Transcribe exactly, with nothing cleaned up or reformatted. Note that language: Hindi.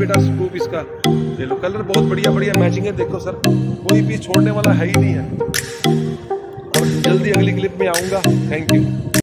बेटा टू पीस का। ले लो, कलर बहुत बढ़िया बढ़िया मैचिंग है। देखो सर, कोई पीस छोड़ने वाला है ही नहीं है। और जल्दी अगली क्लिप में आऊंगा। Thank you.